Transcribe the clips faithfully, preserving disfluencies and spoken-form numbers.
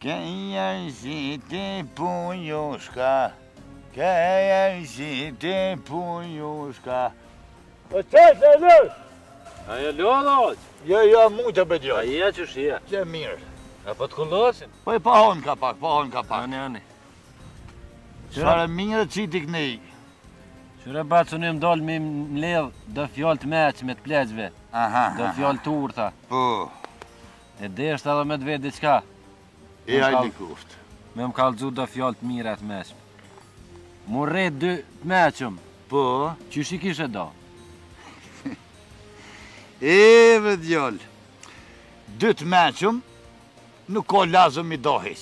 Këja ziti pujushka, këja ziti pujushka. O qështë e lësh? A e lodhoj? Jo, jo, mu të A bëdjoj. je që shje? Që mirë. A po të kullosin? Po e pahon ka pak, pahon ka pak. Ani, ani. Qare mirë që ti kënej. Qyre bacu një mdoll mi mledh do fjall të meqme të pleqve. Aha, Do fjall të urta. Po, E deshta edhe me të vetë diqka. e ajli kuft. Me më kalëzu do fjall të mira të meqme. Mu rrit dy të meqëm. Po, Qysh i kishe do? e vë djoll. Dy të meqëm, nuk ka lazëm i dohiq.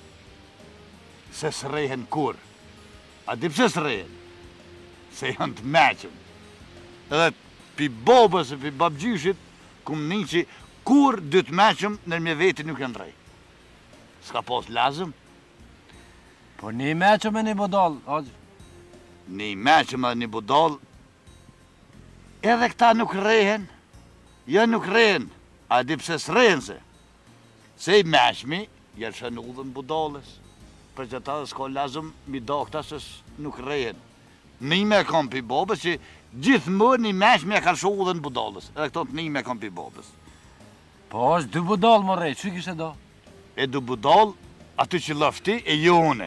Se s'rehen kur. A di pse s'rehen? Se janë të meqëm. Edhe pi bobës e pi babgjyshit, kum një që kur dy të meqëm nër me veti nuk janë rej. S'ka pos lazëm? Po një meqëm e një bodal, hoqë. Një meqëm edhe një budal, edhe këta nuk rehen, jo nuk rehen, a di pse s'rehen se? Se i meqmi, jelë shën udhën budalës, për që ta s'ka lazëm mi do këta se nuk rehen. Një me kam pi bobës që gjithë më një meqmi e ka shë udhën budalës, edhe këto të një me kam pi bobës. Po është dy bodal më rej, që kishe do? E du budal, aty që lëfti e jone.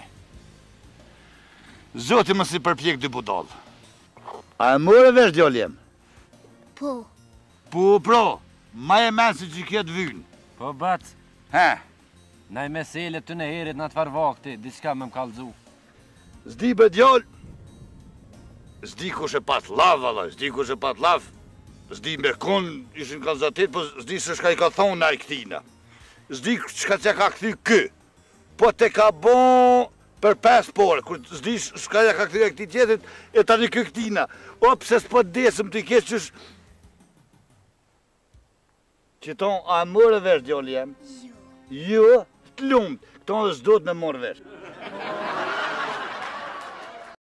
Zoti më si përpjek dy budal. A e mërë vesh djallë jem? Po, Po, pro, ma e menë si që kjetë vynë. Po bac, He, na i mesele të në herit në të farvakti, diçka me më kalëzu. zdi bë djallë, zdi kush e pat lav, valla, zdi kush e pat lav, zdi me kon ishin kalzatit, po zdi se shka i ka thonë na i këtina. Zdi shka që ka këthy kë, po te ka bon për pes porë, kur zdi shka që ka këthy e këti tjetit, e tani kë këtina. O, pse s'po desëm t'i kesh qësh... Që ton, a mërë vesh djallë jem? jo. Jo, të lumë, këto dhe s'do të me morë vesh.